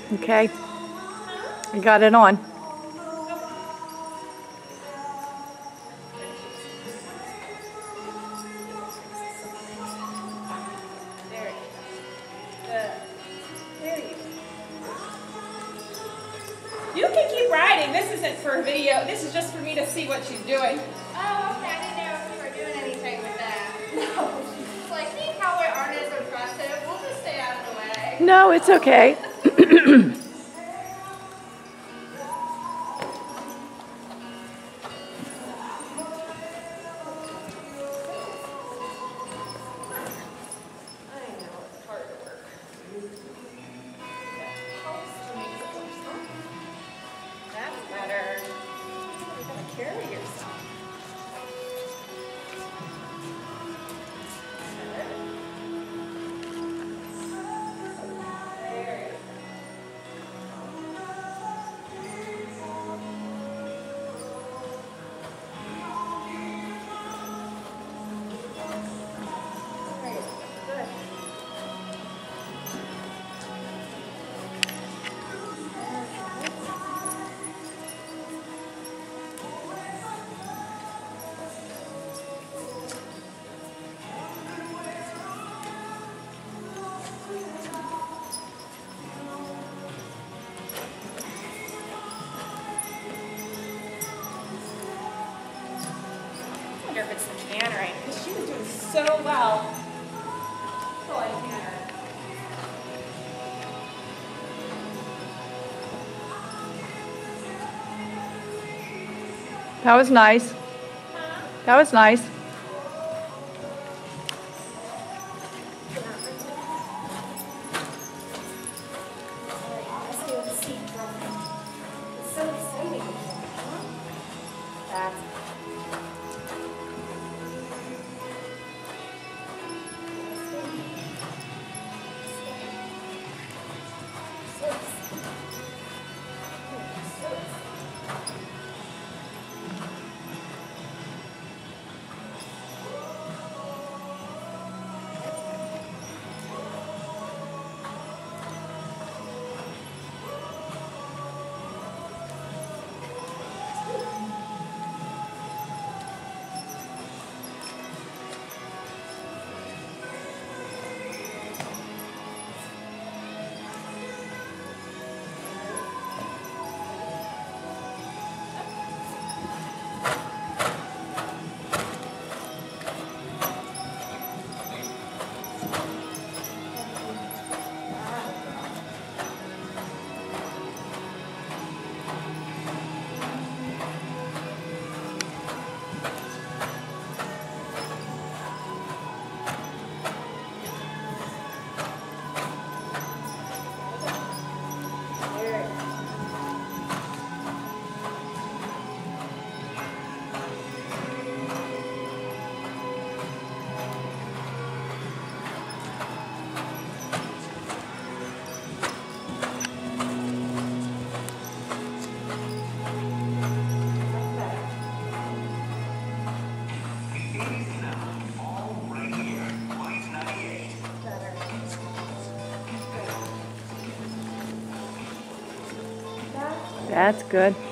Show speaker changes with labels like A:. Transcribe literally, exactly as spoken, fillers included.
A: Okay, I got it on.
B: There you go. Good. There you go. You can keep riding. This isn't for a video. This is just for me to see what she's doing.
C: Oh, okay. I didn't know if we were doing anything with that. No. It's like, these cowboy aren't as impressive. We'll just stay out of the way.
A: No, it's okay.
B: That's better. You gotta carry yourself. There you go. Good. I wonder if it's the canner, because she was doing so well. Oh, I canner.
A: That was nice.
B: Huh?
A: That was nice.
B: Let's do the seat drawing. It's so exciting. Huh? That's
A: That's good.